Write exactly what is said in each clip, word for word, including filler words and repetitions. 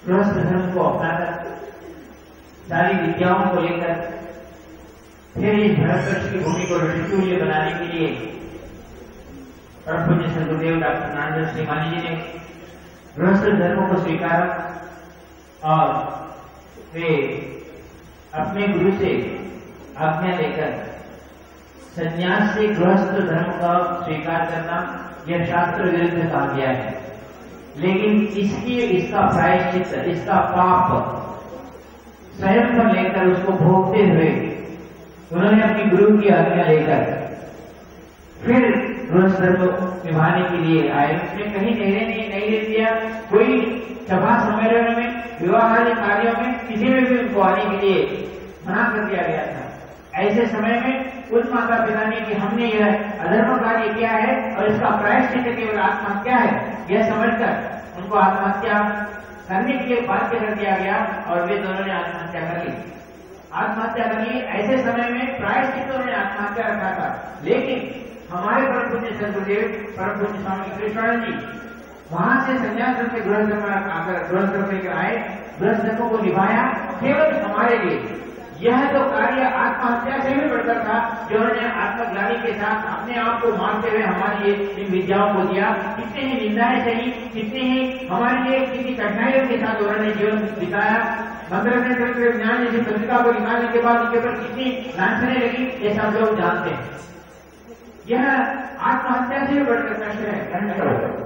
गृहस्थ धर्म को अपनाकर सारी विद्याओं को लेकर फिर इस भारतवर्ष की भूमि को ऋषितुल्य बनाने के लिए परम पूज्य सदगुरुदेव डॉक्टर नारायण श्रीमानी जी ने गृहस्थ धर्म को स्वीकारा और वे अपने गुरु से आज्ञा लेकर संन्यास से गृहस्थ धर्म का स्वीकार करना यह शास्त्र विरुद्ध कहा गया है, लेकिन इसकी इसका प्रायश्चित, इसका पाप स्वयं पर लेकर उसको भोगते हुए उन्होंने अपनी गुरु की आज्ञा लेकर फिर गृहस्थ धर्म निभाने के लिए आए। उसने कहीं निर्णय नहीं नहीं ले दिया, कोई सभा सम्मेलन में, विवाह आदि कार्यों में किसी में भी उनको आने के लिए मना कर दिया गया था। ऐसे समय में उस माता पिता ने कि हमने यह अधर्म कार्य किया है और इसका प्रायश्चित केवल आत्महत्या है, यह समझकर उनको आत्महत्या करने के लिए बाध्य कर दिया गया और वे दोनों ने आत्महत्या कर ली। आत्महत्या कर ली। ऐसे समय में प्रायश्चित उन्होंने आत्महत्या रखा था, लेकिन हमारे परम पूज्य सदगुरुदेव परम पूज्य स्वामी कृष्णानंद जी वहां से संन्यास से गृहस्थ धर्म आकर गृहस्थ धर्म लेकर आए, गृहस्थ धर्म को निभाया केवल हमारे लिए। यह तो कार्य आत्महत्या से भी बढ़कर था जो उन्होंने आत्मज्ञानी के साथ अपने आप को मारते हुए हमारे लिए इन विद्याओं को दिया। कितनी ही निंदाएं सही, कितनी ही हमारे लिए कितनी कठिनाइयों के साथ उन्होंने जीवन बिताया। मंत्र तंत्र विज्ञान जैसी पत्रिका को निकालने के बाद उनके ऊपर कितनी लांछनें लगी, ये सब लोग जानते हैं। यह आत्महत्या से भी बढ़कर कष्ट है।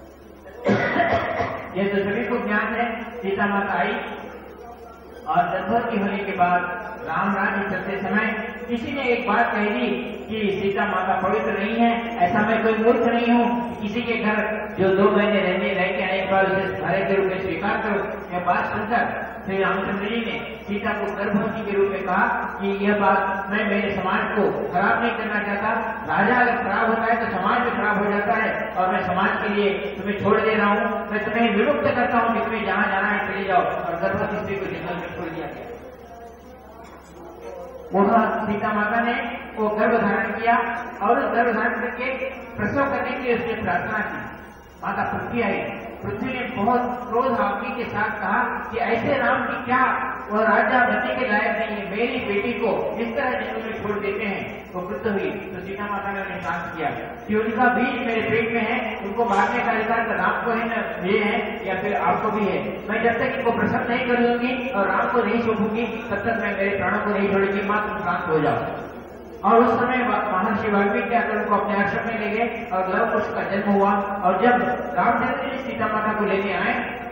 ये तो सभी को ज्ञान है। सीता माता आई और गर्भवती होने के बाद राम राज्य चलते समय किसी ने एक बात कह दी कि सीता माता पवित्र नहीं है। ऐसा मैं कोई मूर्ख नहीं हूँ, किसी के घर जो दो महीने रहने रह के आने के बाद उसे भारे के रूप में स्वीकार करो। यह बात सुनकर श्री रामचंद्र जी ने सीता को गर्भवती के रूप में कहा कि यह बात मैं मेरे समाज को खराब नहीं करना चाहता। राजा अगर खराब होता है तो समाज भी खराब हो जाता है और मैं समाज के लिए तुम्हें छोड़ दे रहा हूँ। मैं तुम्हें विमुक्त करता हूँ कि तुम्हें जहां जाना है चले जाओ। और गर्भवती स्त्री को जंगल में छोड़ दिया गया। वहां सीता माता ने वो गर्भ धारण किया और उस गर्भ धारण करके प्रसव करने के लिए उसने प्रार्थना की। माता पृथ्वी आई। पृथ्वी ने बहुत क्रोध आदमी के साथ कहा कि ऐसे राम की क्या वह राजा बनने के लायक नहीं है, मेरी बेटी को इस तरह जंगल में छोड़ देते हैं। वो वृद्ध हुई तो सीता माता ने उन्हें शांत किया कि उनका बीज मेरे पेट में है, उनको मारने का अधिकार तो राम को है न ये है या फिर आपको भी है। मैं जब तक इनको प्रसन्न नहीं कर लूंगी और राम को नहीं सौंपूंगी तब तक मैं मेरे प्राणों को नहीं छोड़ूंगी। मां तुम शांत हो जाओ। और उस समय महर्षि वाल्मीकि आकर उनको अपने आश्रम में ले गए और लव कुश का जन्म हुआ। और जब रामचंद्र जी सीता माता को लेने आए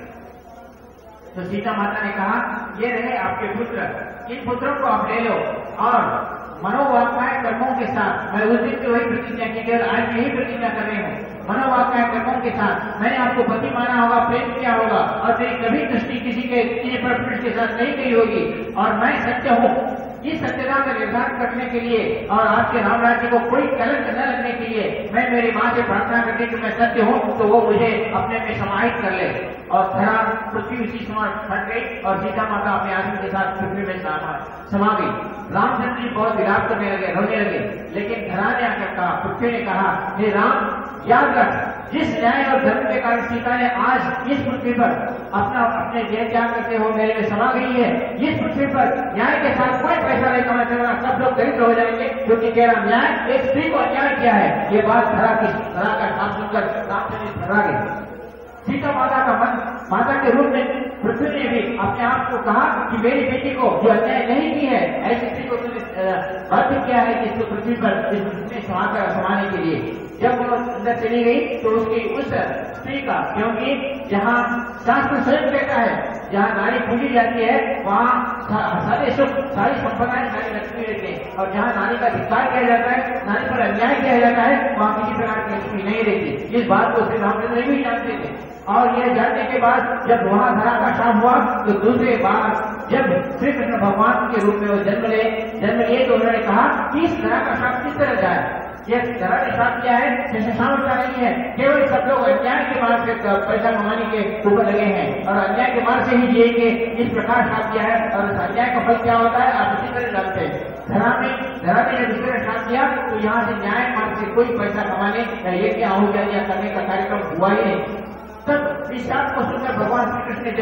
तो सीता माता ने कहा ये रहे आपके पुत्र, इन पुत्रों को आप ले लो और मनोवाक्काय कर्मों के साथ, मैं उस दिन की वही प्रतिज्ञा की केवल आज यही प्रतिज्ञा कर रही हूँ, मनोवाक्काय कर्मों के साथ मैंने आपको पति माना होगा, प्रेम किया होगा और मेरी कभी दृष्टि किसी के किसी पर पुरुष के साथ नहीं गई होगी और मैं सत्य हूँ। इस सत्यता का निर्धारण करने के लिए और आपके राम राज्य को कोई कलंक न लगने के लिए मैं मेरी मां से प्रार्थना करती कि मैं सत्य हूँ तो वो मुझे अपने में समाहित कर ले। और धरा पृथ्वी उसी समय फट गई और सीता माता अपने आदमी के साथ पृथ्वी में समा गई। रामचंद्र जी बहुत विलाप करने लगे, रोने लगे, लेकिन धरा ने आकर कहा, पृथ्वी ने कहा, हे राम याद रख, जिस न्याय और धर्म के कारण सीता ने आज इस पृथ्वी पर अपना अपने देह त्याग करते हो मेरे में समा गई है, इस पृथ्वी पर न्याय के साथ कोई पैसा नहीं कमा सकता, सब लोग दरिद्र हो जाएंगे क्योंकि तेरा न्याय एक स्त्री को अन्याय किया है। ये बात धरा की धरा का नाम सुनकर रामचंद्र धरा गए। सीता माता का मन माता के रूप में पृथ्वी ने भी अपने आप को कहा कि मेरी बेटी को जो अन्याय नहीं की है ऐसी स्त्री को तुमने बाध्य किया है कि इसको पृथ्वी पर इस पृथ्वी समाकर समाने के लिए। जब वो अंदर चली गई तो उसकी उस स्त्री का, क्योंकि जहाँ शास्त्र स्वयं कहता है जहाँ नारी पूजी जाती है वहाँ सारे सुख सारी संपदाएं सारी लक्ष्मी रहती है और जहाँ नारी का धिक्कार किया जाता है, नारी पर अन्याय किया जाता है, वहाँ किसी प्रकार की लक्ष्मी नहीं रहती। इस बात को श्री रामचंद्र भी जानते थे। और यह जानने के बाद जब वहां धरा का शाम हुआ तो दूसरे बार जब श्री कृष्ण भगवान के रूप में वो जन्म ले जन्म लिए तो उन्होंने कहा कि इस धरा का शाम किस तरह जाए। यह धरा ने शाम किया है जैसे शाम का नहीं है, केवल सब लोग अन्याय के मार्ग से पैसा कमाने के ऊपर लगे हैं और अन्याय के मार्ग से ही जिएंगे, इस प्रकार शाम किया है। और इस अन्याय का फल क्या होता है आप इसी तरह जानते हैं। धरा ने धरा ने जब इस तरह शाम किया तो यहाँ से न्याय मार्ग से कोई पैसा कमाने या ये क्या हो जाए या करने का कार्यक्रम हुआ ही नहीं। तब इस बात को सुनकर भगवान श्री कृष्ण ने जब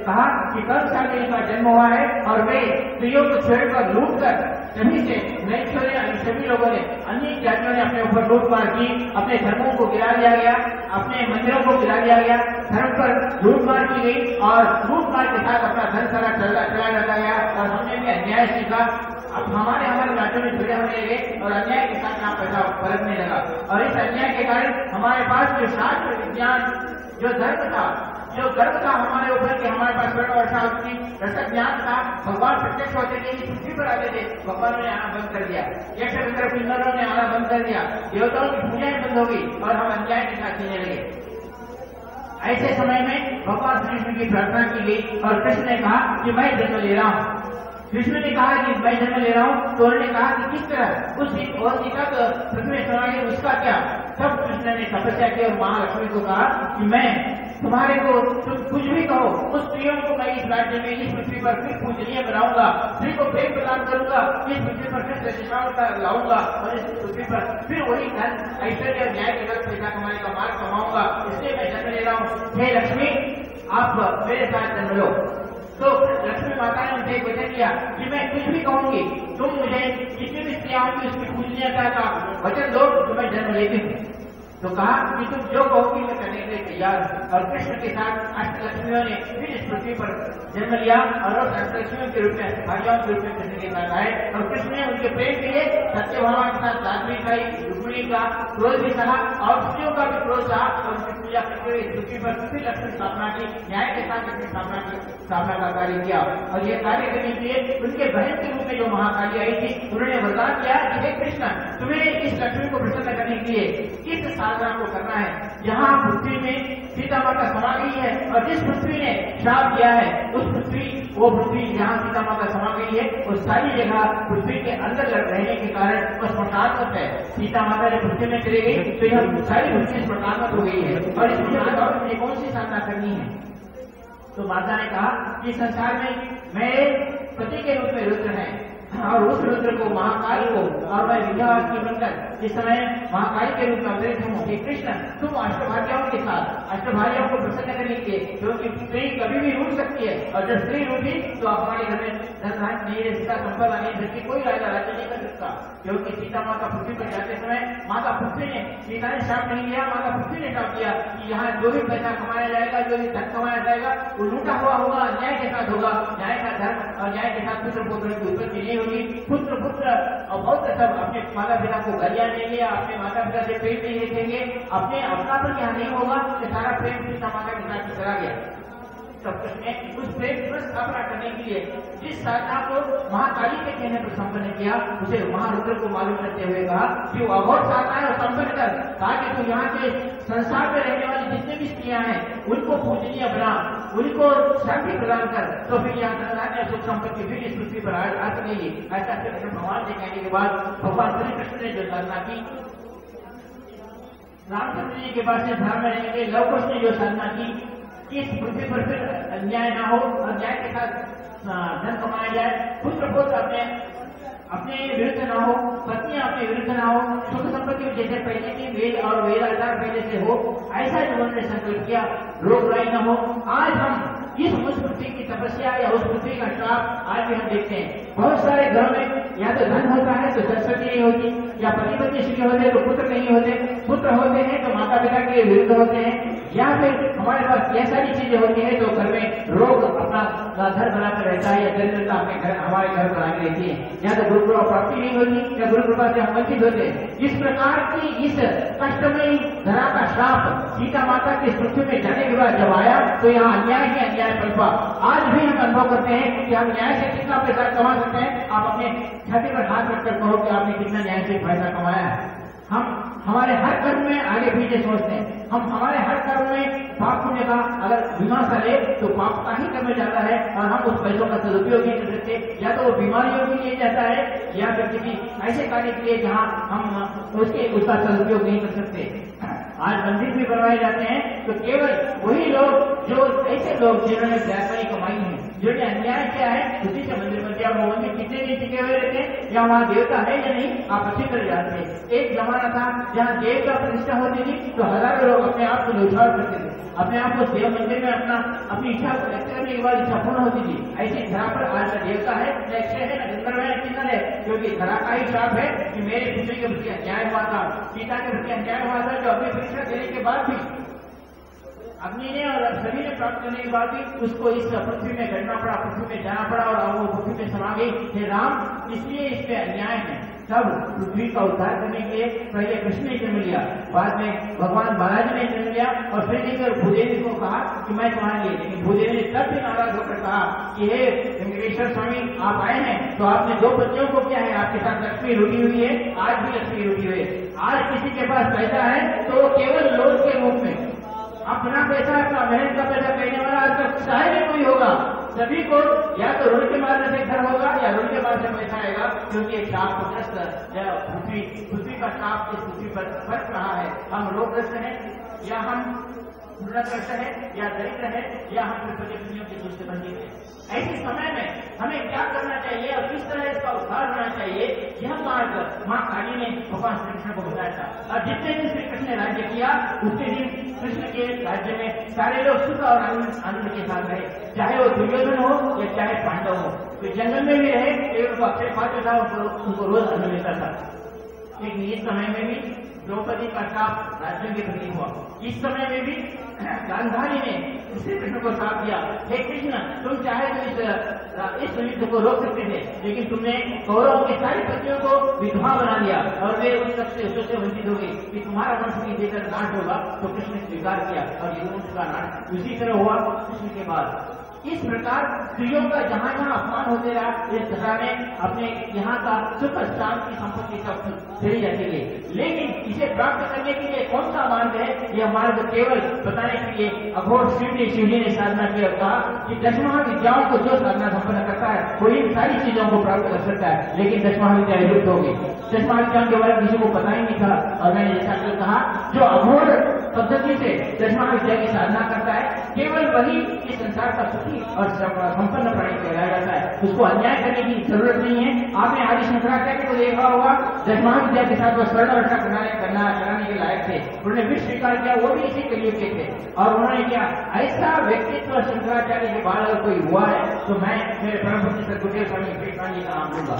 कहा कि कल शादी का जन्म हुआ है और वे स्त्रियों को छेड़कर लूट कर सभी से नैश्वर्य सभी लोगों ने अन्य जातियों ने अपने ऊपर लूट मार की, अपने धर्मों को गिरा दिया गया, अपने मंदिरों को गिरा दिया गया, धर्म पर लूट मार की गई और लूट मार के साथ अपना धन सारा चला चला जाता गया और हमने भी अन्याय सीखा। अब हमारे हमारे राज्यों में जुड़े होने लगे और अन्याय के साथ यहाँ पैसा फर्कने लगा और इस अन्याय के कारण हमारे पास जो शास्त्र विज्ञान जो धर्म था, जो गर्व था हमारे ऊपर कि हमारे पास स्वर्ण वर्षा होती, रसक ज्ञान था, भगवान प्रत्यक्ष होते थे, पृथ्वी पर आते थे, भगवान ने आना बंद कर दिया, यक्ष विग्रह किन्नरों ने आना बंद कर दिया, देवताओं की पूजाएं बंद हो गई और हम अन्याय के साथ जीने लगे। ऐसे समय में भगवान श्री कृष्ण की प्रार्थना की गई और कृष्ण ने कहा कि मैं जन्म ले रहा हूँ। कृष्ण ने कहा कि मैं जन्म ले रहा हूँ, तो उन्होंने कहा कि किस तरह उस और सीता तो पृथ्वी में समाये उसका क्या। तब कृष्ण ने तपस्या की और महालक्ष्मी को कहा कि मैं तुम्हारे को तुम कुछ भी कहो, उस स्त्रियों को मैं इस राज्य में इस पृथ्वी पर फिर पूजनीय बनाऊंगा, स्त्री को प्रेम प्रदान करूंगा, इस पृथ्वी पर फिर प्रतिष्ठा लाऊंगा और इस पृथ्वी पर फिर वही धन ऐश्वर्य न्याय के साथ पैसा कमाने का मार्ग कमाऊंगा, इसलिए मैं जन्म ले रहा हूँ। हे लक्ष्मी, आप मेरे साथ जन्म लो। तो लक्ष्मी माता ने मुझे वचन दिया कि मैं कुछ भी कहूंगी, तुम मुझे जितनी भी स्त्रियां होंगी उसकी पूजनीयता का वचन दो तो मैं जन्म लेती हूँ। तो कहा कि तुम जो कहोगी मैं करने के लिए तैयार हूं। और कृष्ण के साथ अष्टलक्ष्मियों ने फिर इस पृथ्वी पर जन्म लिया और उस अष्टलक्ष्मियों के रूप में भाइयों के रूप में कृष्ण के साथ आए और कृष्ण ने उनके प्रेम के लिए सत्यभामा के साथ साध्वी खाई, रुक्मिणी का क्रोध भी सहा और स्त्रियों का भी क्रोध सहा और उनकी पूजा करते हुए इस पृथ्वी पर फिर लक्ष्मी स्थापना की, न्याय के साथ लक्ष्मी स्थापना की स्थापना का कार्य किया। और ये कार्य करने के लिए उनके बहन के रूप में जो महाकाली आई थी उन्होंने वरदान किया कि हे कृष्ण, तुम्हें इस लक्ष्मी को प्रसन्न करने के लिए किस साधना को करना है। जहाँ पृथ्वी में सीता माता समा गई है और जिस पृथ्वी ने श्राप दिया है उस पृथ्वी वो पृथ्वी जहाँ सीता माता समा गई है वो सारी जगह पृथ्वी के अंदर रहने के कारण वो स्मशानवत है। सीता माता जब पृथ्वी में चली गई तो यह सारी पृथ्वी स्मशानवत हो गई है और इस स्मशानवत में कौन सी साधना करनी है। तो माता ने कहा कि संसार में मेरे पति के रूप में रुद्र है और उस रुद्र को महाकाल को और मैं विद्यावासी बनकर इस समय महाकाली के रूप में अवतरित हूँ। हे कृष्ण, तुम अष्टभार्याओं के साथ अष्टभार्याओं को प्रसन्न करने के लिए, क्योंकि स्त्री कभी भी रूठ सकती है और जब स्त्री रूठी तो हमारे घर में धन नहीं रह सकता, संपदा नहीं सकती, कोई राजा राज्य नहीं कर सकता। क्योंकि सीता माता पृथ्वी पर जाते समय माता पृथ्वी ने सीता ने श्राप नहीं लिया, माता पृथ्वी ने श्राप दिया कि यहाँ जो भी पैसा कमाया जाएगा, जो भी धन कमाया जाएगा वो लूटा हुआ होगा, न्याय के साथ होगा, न्याय का धर्म और न्याय के साथ पुत्र पुत्र की उत्पत्ति नहीं होगी। पुत्र पुत्र और बहुत सब अपने माता पिता को गरिया देंगे, अपने माता पिता से प्रेम नहीं देखेंगे, अपने अपनापन यहाँ नहीं होगा कि सारा प्रेम सीता माता के साथ चला गया। तब कृष्ण उस प्रेम की स्थापना करने के लिए जिस साधना को महाकाली के कहने पर संपन्न किया उसे महारुद्र को मालूम करते हुए कहा कि वो अघोर साधना है और संपन्न कर, ताकि तू यहाँ के संसार में रहने वाली जितने भी स्त्रियां हैं उनको पूजनीय बना, उनको शांति प्रदान कर, तो फिर यहाँ संसार में सुख संपत्ति फिर इस पृथ्वी पर आ सकेगी। ऐसा कृष्ण भगवान से कहने के बाद भगवान श्री कृष्ण ने जो साधना की, रामचंद्र जी के पास से धर्म में रहेंगे, लव कुश ने जो साधना की कि इस पृथ्वी पर फिर अन्याय ना हो और न्याय के साथ धन कमाया जाए, पुत्र पुत्र अपने अपने विरुद्ध ना हो, पत्नियां अपने विरुद्ध ना हो, सुख संपत्ति जैसे पहले की वेद और वेदाचार पहले से हो, ऐसा जो उन्होंने संकल्प किया, रोग राई न हो। आज हम इस उस पृथ्वी की तपस्या या उस पृथ्वी का श्राप आज भी हम देखते हैं। बहुत सारे घरों में या तो धन होता है तो सरस्वती नहीं होती, या पति पत्नी श्री होते हैं तो पुत्र नहीं होते, पुत्र होते हैं तो माता पिता के विरुद्ध होते हैं, या फिर हमारे पास ये सारी चीजें होती है तो घर में रोग अपना घर बनाकर रहता है या दरिद्रता अपने घर हमारे घर पर आगे रहती है, या तो गुरु कृपा प्राप्ति नहीं होती या गुरु कृपा से हम वंचित होते हैं। इस प्रकार की इस कष्टमयी धरा का श्राप सीता माता के पृथ्वी में जाने के बाद जब आया तो यहाँ अन्याय ही अन्याय पनपा। आज भी हम अनुभव करते हैं कि हम न्याय से कितना पैसा कमा सकते हैं। आप अपने छाती पर हाथ रखकर कहो कि आपने कितना न्याय से पैसा कमाया है। हम हमारे हर कर्म में आगे पीछे सोचते हैं, हम हमारे हर कर्म में पाप पुण्य का अगर विमर्शा ले तो पाप का ही कर्म जाता है और हम उस पैसों का सदुपयोग नहीं कर सकते, या तो वो बीमारियों के लिए जाता है या फिर किसी ऐसे कार्य के लिए जहाँ हम उसके उसका सदुपयोग नहीं कर सकते। आज मंदिर भी बनवाए जाते हैं तो केवल वही लोग जो ऐसे लोग जिन्होंने व्यापारी कमाई है, जिन्होंने अन्याय किया है, उसी से मंदिर बनते हैं। वो मंदिर कितने दिन टिके हुए रहते हैं, या वहाँ देवता है या नहीं आप अच्छी तरह जानते हैं। एक जमाना था जहाँ देव का प्रतिष्ठा होती थी तो हजारों लोग अपने आप को न्यौछावर करते थे, अपने आप को देव मंदिर में अपना अपनी इच्छा को व्यक्त करने के बाद इच्छा पूर्ण होती थी। ऐसी धरा पर आज का देवता है न अक्षय है न गंधर्व है न किन्नर है, क्योंकि धरा का ही शाप है कि मेरे पुत्री के प्रति अन्याय हुआ था, पिता के प्रति अन्याय हुआ था, जो अपनी परीक्षा देने के बाद भी अग्नि ने और सभी ने प्राप्त करने के बाद भी उसको इस पृथ्वी में घटना पड़ा, पृथ्वी में जाना पड़ा और वो पृथ्वी में समा गई। हे राम, इसलिए इस पे अन्याय है। तब पृथ्वी का उद्धार करने के लिए पहले कृष्ण ने जन्म लिया, बाद में भगवान बालाजी ने जन्म लिया और फिर लेकर भूदेवी को कहा कि मैं तुम्हारे लिए, लेकिन भूदेवी ने तब भी नाराज होकर कहा कि हे वेंकटेश्वर स्वामी, आप आए हैं तो आपने दो बच्चों को क्या है, आपके साथ लक्ष्मी रुकी हुई है, आज भी लक्ष्मी रुकी हुई है। आज किसी के पास पैसा है तो वो केवल लोभ के रूप में, अपना पैसा अपना मेहनत का पैसा कहने वाला आज तक चाहे भी कोई होगा, सभी को या तो ऋण के मारने से घर होगा या ऋण के मारने से पैसा आएगा, क्योंकि एक शाप को ग्रस्त पृथ्वी पृथ्वी का शाप इस पृथ्वी पर फर्क रहा है। हम रोगग्रस्त हैं या हम ऋणग्रस्त है या दरिद्र है या हम प्रतियों के दूसरे बंदी है। ऐसे समय में हमें क्या करना चाहिए और किस तरह इसका उद्धार होना चाहिए, यह मार्ग माँ काली ने भगवान श्री कृष्ण को बताया था। और जितने दिन श्री कृष्ण ने राज्य किया उतने दिन कृष्ण के राज्य में सारे लोग सुख और आनंद आनंद के साथ रहे, चाहे वो दुर्योधन हो या चाहे पांडव हो। तो जंगल में भी रहे, एक उनको अक्षय पात्र था, उनको रोज अन्न मिलता था। लेकिन इस समय में भी द्रौपदी का शाप राज्य के प्रति हुआ। इस समय में भी गांधारी ने श्री कृष्ण को साथ दिया, हे कृष्ण, तुम चाहे तो इस इस युद्ध को रोक सकते थे, लेकिन तुमने कौरवों की सारी पत्नियों को विधवा बना दिया और वे उस सबसे उससे वंचित हो गई कि तुम्हारा वंश भी देकर नाश होगा। तो कृष्ण ने स्वीकार किया और ये वंश का नाश उसी तरह हुआ कृष्ण के बाद। इस प्रकार स्त्रियों का जहां जहां अपमान होते रहा, इस तरह में अपने यहाँ का सुख शांति संपत्ति सब चली जाती है। लेकिन इसे प्राप्त करने के लिए कौन सा मार्ग है, यह मार्ग केवल बताने के लिए अघोर शिव ने शिवजी ने साधना की और कहा कि दस महाविद्याओं को जो साधना संपन्न करता है वो इन सारी चीजों को प्राप्त कर सकता है। लेकिन दस महाविद्या विलुप्त हो गई, दस महाविद्याओं के बारे में किसी को पता ही नहीं था। और मैंने जैसा कि कहा, जो अघोर पद्धति से दस महाविद्या की साधना करता है केवल वही इस संसार का सुखी और संपन्न प्राणी कहलाया जाता है। उसको अन्याय करने की जरूरत नहीं है। आपने आदि शंकराचार्य को देखा होगा, दस महाविद्या के साथ वो स्वर्ण वर्षा कराने करना कराने के लायक थे, उन्होंने विश्व स्वीकार किया, वो भी इसी कलयुग के थे। और उन्होंने क्या ऐसा व्यक्तित्व शंकराचार्य के बाद अगर कोई हुआ है तो मैं मेरे परम भक्त सदगुरुदेव स्वामी विवेकानंद जी का नाम लूंगा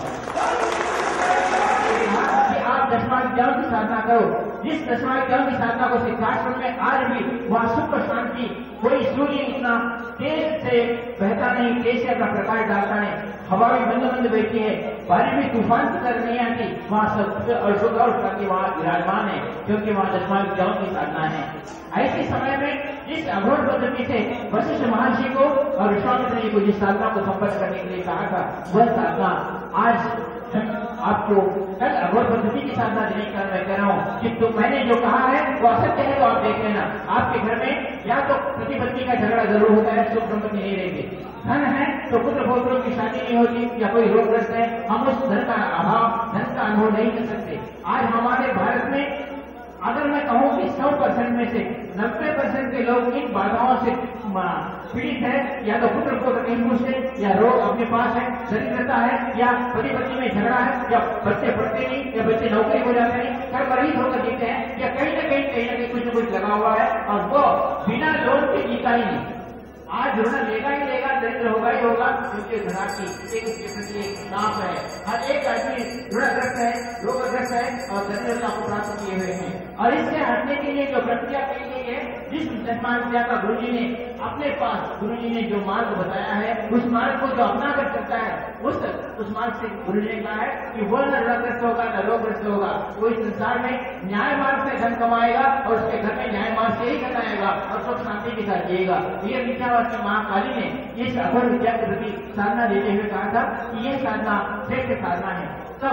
कि आप दसमा विद्याओं की साधना करो। जिस दसमा विद्याओं की साधना को सिद्धाश्रम में आज भी वहां सुख शांति, कोई सूर्य इतना तेज से बहता नहीं, तेज से अपना प्रकाश डालता नहीं, हवा भी बंद बंद बहती है, बारिश भी तूफान की तरह नहीं आती, वहां सब और शुद्ध और शांति वहां विराजमान है, क्योंकि वहां दसमा विद्याओं की साधना है। ऐसे समय में जिस अघोर पद्धति से वशिष्ठ महर्षि को और विश्वामित्र जी को जिस साधना को संपन्न करने के लिए कहा था, वह साधना आज आपको कल अघोर पद्धति की साधना देने का मैं कह रहा हूँ कि तो मैंने जो कहा है वो असत्य है, तो आप देख लेना। आपके घर में या तो पति पत्नी का झगड़ा जरूर होता है, सुख संपत्ति नहीं रहेगी। धन है तो पुत्र पौत्रों की शादी नहीं होती या कोई रोगग्रस्त है, हम उस धन का अभाव, धन का अनुभव नहीं कर सकते। आज हमारे भारत में अगर मैं कहूं कि सौ परसेंट में से नब्बे परसेंट के लोग इन बाधाओं से पीड़ित है, या तो पुत्र को नहीं पूछते, या रोग अपने पास है, दरिद्रता है, या पति पत्नी में झगड़ा है, या बच्चे पढ़ते नहीं, या बच्चे नौकरी हो जाते नहीं, कर्म रहित होकर जीते हैं, या कहीं ना कहीं कहीं ना कहीं कुछ न कुछ लगा हुआ है और वो बिना लोन के जीता ही नहीं। आज ऋण लेगा ही लेगा, दरिद्र होगा ही होगा, क्योंकि धरा की एक उसके प्रति एक नाप है। हर एक आदमी ऋणग्रस्त है, रोगग्रस्त है और दरिद्रता को प्राप्त किए हुए हैं। और इससे हटने के लिए जो प्रक्रिया की गई है, जिस दसमा विद्या का गुरु जी ने अपने पास गुरु जी ने जो मार्ग बताया है, उस मार्ग को जो अपना कर सकता है, उस उस मार्ग से गुरु जी ने कहा है कि वह न ऋणग्रस्त होगा न रोगग्रस्त होगा, वो इस संसार में न्याय मार्ग से धन कमाएगा और उसके घर में न्याय मार्ग से ही कमाएगा और सुख शांति के साथ जिएगा। ये मिथ्यावादी महाकाली ने इस अघोर विद्या के प्रति साधना देते हुए कहा था कि यह साधना श्रेष्ठ साधना है।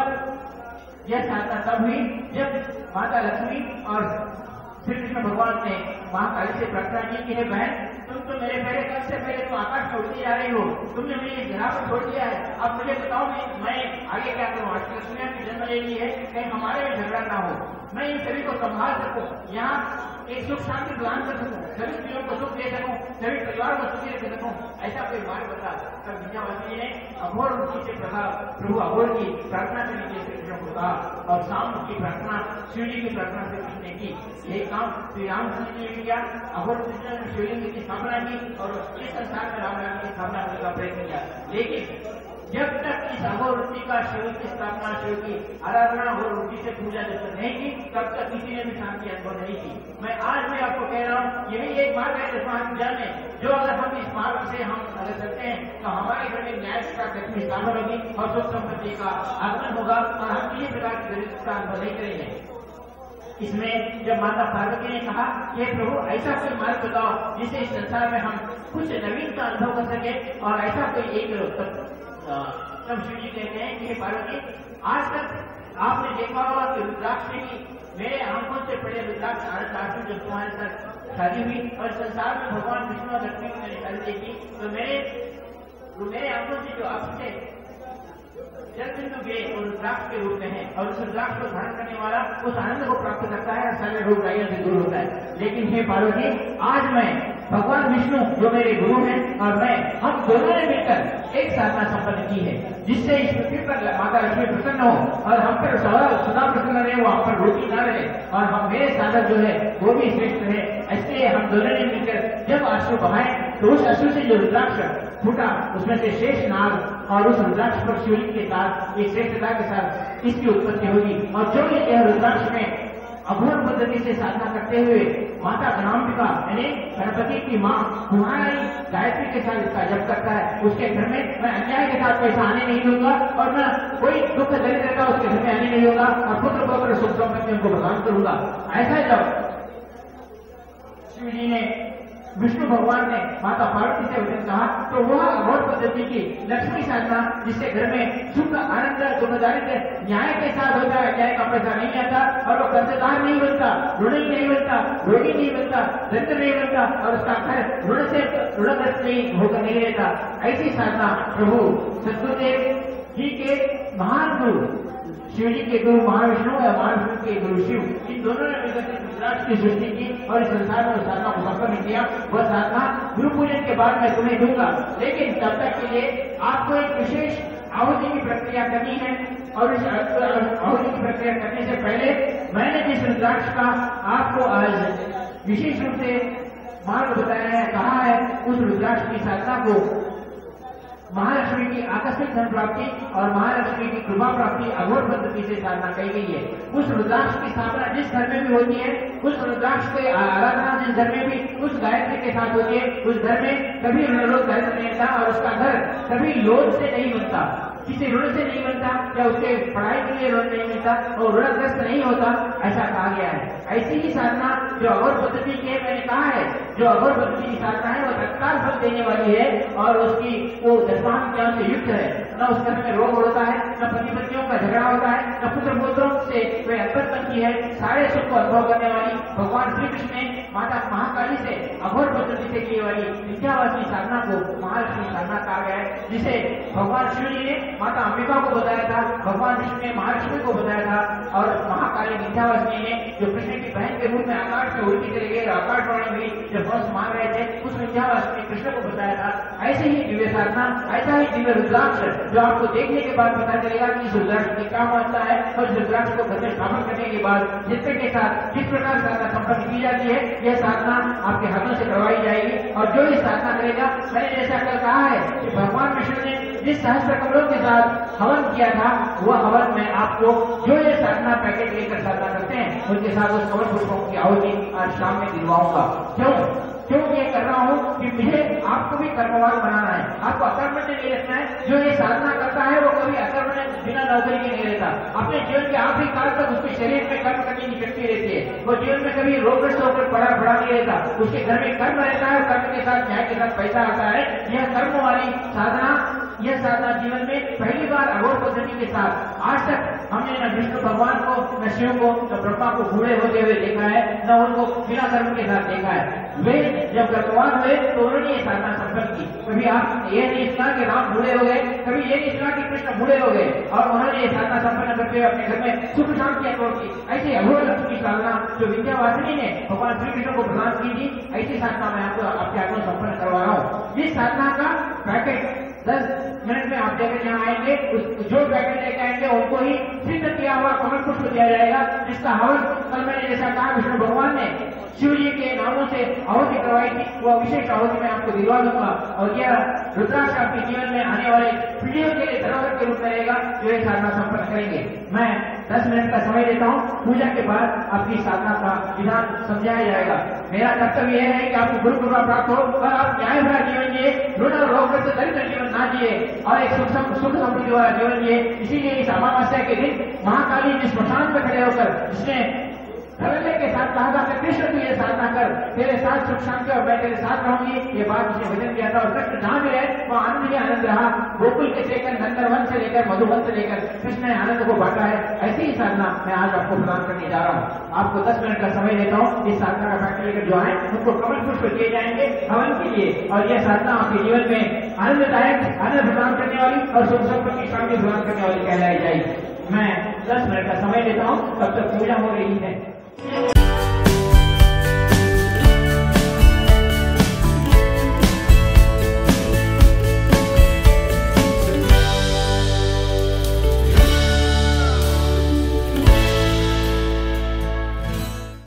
तब यह साधना तब हुई जब माता लक्ष्मी और श्री कृष्ण भगवान ने महाकाली से प्रार्थना की कि हे बहन, तुम तो मेरे पहले कल से पहले तुम आकाश में उड़ती जा रही हो, तुमने मुझे जगह पर छोड़ दिया है, अब मुझे बताओ मैं, मैं आगे क्या करूँ। आज लक्ष्मी की जन्म ले ली है, कहीं हमारे में झगड़ा ना हो, मैं इन सभी को संभाल सकूं, यहाँ एक सुख शांति प्रदान कर सकूं, सभी स्त्रियों को सुख दे सकूं, सभी परिवार को सुखी रख सकूं। ऐसा कोई मार्ग बता तब विद्यावासिनी ने अघोर रुचि से प्रभाव प्रभु अघोर की प्रार्थना करने के श्री कृष्ण को कहा और शाम की प्रार्थना शिवजी की प्रार्थना से कृष्ण ने की। यही काम श्री रामचंद्र जी ने किया। अघोर कृष्ण ने शिवलिंग की स्थापना की और इस संसार में राम राम की स्थापना करने का प्रयत्न किया। लेकिन जब तक इस अघोर वृत्ति का शिव की स्थापना, शिव की आराधना और वृत्ति से पूजा जब तक नहीं की, तब तक किसी ने भी शांति अनुभव नहीं की। मैं आज भी आपको कह रहा हूँ, यही एक मार्ग है दशमान पूजा में, जो अगर हम इस मार्ग से हम अगर करते हैं तो हमारे घर में न्याय का गति स्थापना होगी और सुख संपत्ति का आगमन होगा और हम किसी प्रकार की गरीब का अनुभव नहीं करेंगे। इसमें जब माता पार्वती ने कहा कि प्रभु ऐसा कोई मार्ग बताओ जिससे इस संसार में हम कुछ नवीन का अनुभव कर सके और ऐसा कोई एक तब शिव जी कहते हैं कि पार्वती, आज तक आपने देखा होगा कि रुद्राक्ष की मेरे आंखों से पड़े रुद्राक्ष आरती जब तुम्हारे साथ शादी हुई और संसार में भगवान विष्णु और लक्ष्मी की मैंने शादी देखी तो मेरे तो मेरे आंखों से जो आपसे जल बिंदु गिरे और रुद्राक्ष के रूप में है और उस रुद्राक्ष को धारण करने वाला उस आनंद को प्राप्त करता है और सारे रोग राइयों से दूर होता है। लेकिन हे पार्वती, आज मैं भगवान विष्णु जो मेरे गुरु हैं और मैं, हम दोनों ने मिलकर एक साधना संपन्न की है जिससे इस पृथ्वी पर माता लक्ष्मी प्रसन्न हो और हम पर सदा प्रसन्न रहे, वो हम पर रोटी ना रहे और हम मेरे साधक जो है वो भी श्रेष्ठ है। इसलिए हम दोनों ने मिलकर जब अश्रु बहाए तो उस अश्रु से जो रुद्राक्ष फूटा उसमें से शेष नाग और उस रुद्राक्ष पर शिवलिंग के साथ एक श्रेष्ठता के साथ इसकी उत्पत्ति होगी। और जो यह रुद्राक्ष में अघोर पद्धति से साधना करते हुए माता गणाम्बिका यानी गणपति की माँ कुमारी गायत्री के साथ इसका जप करता है, उसके घर में मैं अन्याय के साथ पैसा आने नहीं दूंगा और न कोई दुख दरिद्रता उसके घर में आने नहीं होगा और पुत्र पौत्र सुख संपत्ति उनको प्रदान करूंगा। ऐसा जब शिव जी ने विष्णु भगवान ने माता पार्वती से वचन कहा तो वह अघोर पद्धति की लक्ष्मी साधना जिससे घर में सुख आनंद दुखदारिद्र न्याय के साथ होता है, न्याय का पैसा नहीं आता और वो कर्जदार नहीं बनता, ऋणी नहीं बनता, रोगी नहीं बनता, दरिद्र नहीं बनता और उसका घर ऋण से ऋणग्रस्त नहीं होकर नहीं रहता। ऐसी साधना प्रभु सदगुरुदेव जी के महान गुरु शिव जी के गुरु महाविष्णु या महाविष्णु के गुरु शिव, इन दोनों ने मिलकर रुद्राक्ष की सृष्टि की और इस संसार में उस साधना को संपन्न किया। वह साधना गुरु पूजन के बाद मैं तुम्हें दूंगा, लेकिन तब तक के लिए आपको एक विशेष आहुति की प्रक्रिया करनी है और इस आहुति की प्रक्रिया करने से पहले मैंने जिस रुद्राक्ष का आपको आज विशेष रूप से मार्ग बताया है, कहा है, उस रुद्राक्ष की साधना को महालक्ष्मी की आकस्मिक धन प्राप्ति और महालक्ष्मी की कृपा प्राप्ति अघोर पद्धति से साधना कही गई है। उस रुद्राक्ष की स्थापना जिस घर में भी होती है, उस रुद्राक्ष की आराधना जिस घर में भी उस गायत्री के साथ होती है, उस घर में कभी ऋणरोग दरिद्र नहीं रहता और उसका घर कभी लोभ से नहीं बनता, किसी ऋण से नहीं बनता या उसके पढ़ाई के लिए ऋण नहीं मिलता और ऋणग्रस्त नहीं होता, ऐसा कहा गया है। ऐसी ही साधना जो अघोर पद्धति की है, मैंने कहा है जो अघोर पद्धति की साधना है वो तत्काल फल देने वाली है और उसकी वो दशमान ज्ञान से युक्त है। न उस घर में रोग होता है, न पति पत्नियों का झगड़ा होता है, न पुत्र पुत्रों से वे अद्भुत बनती है। सारे सुख को अनुभव करने वाली भगवान श्री कृष्ण ने माता महाकाली से अघोर पद्धति से की वाली विद्यावासिनी साधना को महालक्ष्मी साधना कहा गया है, जिसे भगवान शिव जी ने माता अंबिका को बताया था, भगवान विष्णु ने महालक्ष्मी को बताया था और महाकाली विद्यावासिनी ने जो कृष्ण की बहन के रूप में आकाश में उड़ती चली गई और आकाशवाणी हुई जब हंस मार रहे थे, उस विद्यावासिनी ने कृष्ण को बताया था। ऐसे ही दिव्य साधना, ऐसा ही दिव्य रुद्राक्ष जो आपको देखने के बाद पता चलेगा कि इस रुद्राक्ष की क्या महत्ता है और इस रुद्राक्ष को घर में स्थापन करने के बाद जिसके के साथ जिस प्रकार साधना संपन्न की जाती है, यह साधना आपके हाथों से करवाई जाएगी। और जो ये साधना करेगा, मैंने जैसा कल कहा है कि भगवान विष्णु ने जिस सहस्त्र कमलों के साथ हवन किया था, वह हवन में आपको जो ये साधना पैकेट लेकर साधना करते हैं उनके साथ उस कमल पुष्पों की आहुति आज शाम में दिलवाऊंगा। क्यों क्यों ये कर रहा हूँ कि मुझे आपको भी कर्मवान बनाना है, आपको अकर्म में नहीं रखना है। जो ये साधना करता है वो कभी अकर्म में बिना नौकरी के नहीं रहता, अपने जीवन के आखिरी काल तक उसके शरीर में कर्म करने की शक्ति रहती है। वो जीवन में कभी रोगग्रस्त होकर पड़ा पड़ा नहीं रहता, उसके घर में कर्म रहता है, कर्म के साथ न्याय के साथ पैसा आता है। यह कर्म वाली साधना, यह साधना जीवन में पहली बार अघोर पद्धति के साथ आज तक हमने न विष्णु भगवान को, न शिव को, न ब्रह्मा को बूढ़े होते हुए देखा है, न उनको बिना कर्म के साथ देखा है। वे जब गर्भवान हुए तो उन्होंने ये साधना संपन्न की। कभी आप ये नहीं सुना कि राम बूढ़े हो गए, कभी ये नहीं सुना कि कृष्ण बूढ़े हो गए और उन्होंने ये साधना संपन्न करते हुए अपने घर में सुख शांति अनुभव की। ऐसी अघोर लक्ष्मी की साधना जो विद्यावासिनी ने भगवान श्री कृष्ण को प्रदान की थी, ऐसी साधना मैं आपको आपके हाथों संपन्न करवा रहा हूँ। इस साधना का पैकेट दस लेकर यहाँ आएंगे, उस जो पैकेट लेकर आएंगे उनको ही सिद्ध किया हुआ कमल पुष्प दिया जाएगा, जिसका हवन कल मैंने जैसा कहा विष्णु भगवान ने शिव जी के नामों से आहुति करवाई थी, वह विशेष आहुति मैं आपको दिलवा दूंगा। और यह रुद्राक्ष आपके जीवन में आने वाले पीढ़ियों के लिए धरोहर के रूप में रहेगा, जो ये साधना संपन्न करेंगे। मैं दस मिनट का समय देता हूँ, पूजा के बाद आपकी साधना का विधान समझाया जाएगा। मेरा कर्तव्य यह है कि आपको गुरु कृपा प्राप्त हो और आप न्याय भरा जीवन जिए, ऋण और रोग से दरिद्र जीवन ना जिए और एक सुख सुख समृद्धि वाला जीवन जिए। इसीलिए इस अमावस्या के दिन महाकाली जिस स्मशान में खड़े होकर जिसने धरने के साथ कहा था कृष्ण तू ये साधना कर, तेरे साथ सुख शांति और मैं तेरे साथ रहूंगी, ये बात उसने वचन दिया था। और कृष्ण जहां भी रहे वो आनंद ही आनंद रहा। गोकुल के लेकर नंदनवन से लेकर मधुबन से लेकर कृष्ण ने आनंद को बांटा है। ऐसी ही साधना मैं आज आपको प्रदान करने जा रहा हूँ। आपको दस मिनट का समय देता हूँ। इस साधना का पैकेट लेकर जो आए उनको कमल पुष्प दिए जाएंगे हवन के लिए, और यह साधना आपके जीवन में आनंददायक आनंद प्रदान करने वाली और सुख संपत्ति शांति प्रदान करने वाली कहलाई जाएगी। मैं दस मिनट का समय देता हूँ, तब तक पूजा हो रही है।